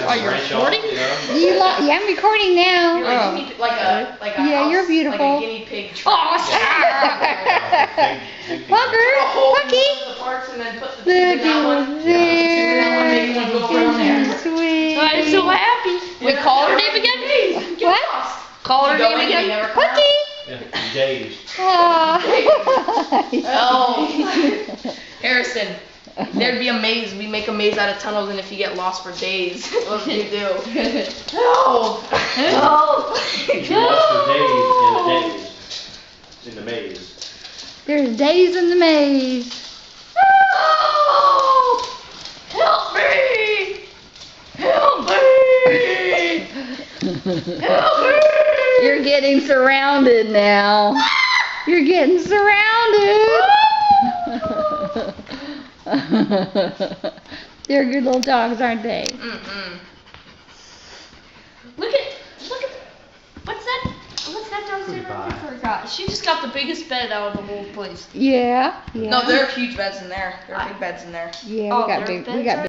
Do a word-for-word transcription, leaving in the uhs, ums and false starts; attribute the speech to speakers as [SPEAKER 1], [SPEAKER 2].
[SPEAKER 1] Oh, you're recording?
[SPEAKER 2] You know?
[SPEAKER 3] You lo- yeah, I'm recording now.
[SPEAKER 1] You're like,
[SPEAKER 3] Oh.
[SPEAKER 1] guinea, like a like a
[SPEAKER 3] Yeah,
[SPEAKER 1] house,
[SPEAKER 3] you're beautiful.
[SPEAKER 1] Like a guinea pig.
[SPEAKER 3] Oh, Fucker, Pucky.
[SPEAKER 1] The parts and then put the tube in that one.
[SPEAKER 3] Look
[SPEAKER 1] Yeah,
[SPEAKER 3] at
[SPEAKER 1] the tube in that one, make one go around there.
[SPEAKER 3] there. Sweet.
[SPEAKER 4] I'm so happy. We
[SPEAKER 1] Yeah,
[SPEAKER 4] call her
[SPEAKER 1] yeah,
[SPEAKER 4] name again?
[SPEAKER 1] Get
[SPEAKER 3] What?
[SPEAKER 1] lost.
[SPEAKER 4] Call her
[SPEAKER 1] You go
[SPEAKER 4] name
[SPEAKER 1] in, you
[SPEAKER 4] again?
[SPEAKER 1] never come out.
[SPEAKER 3] Pucky.
[SPEAKER 2] Yeah, days.
[SPEAKER 3] Oh.
[SPEAKER 1] Oh, Harrison, there'd be a maze. We make a maze out of tunnels, and if you get lost for days, what do you do? No, no.
[SPEAKER 2] You can watch the days in the days. In the maze.
[SPEAKER 3] There's days in the maze.
[SPEAKER 1] Oh, help me! Help me! Help me!
[SPEAKER 3] You're getting surrounded now. You're getting surrounded. They're good little dogs, aren't they?
[SPEAKER 1] Mm-mm.
[SPEAKER 4] Look at, look at, what's that? What's that downstairs? I forgot. She just got the biggest bed out of the whole place.
[SPEAKER 3] Yeah. Yeah.
[SPEAKER 1] No, there are huge beds in there. There are big beds in there.
[SPEAKER 3] Yeah,
[SPEAKER 4] Oh,
[SPEAKER 3] we got
[SPEAKER 4] there are
[SPEAKER 3] big. We
[SPEAKER 4] beds
[SPEAKER 3] got.
[SPEAKER 4] out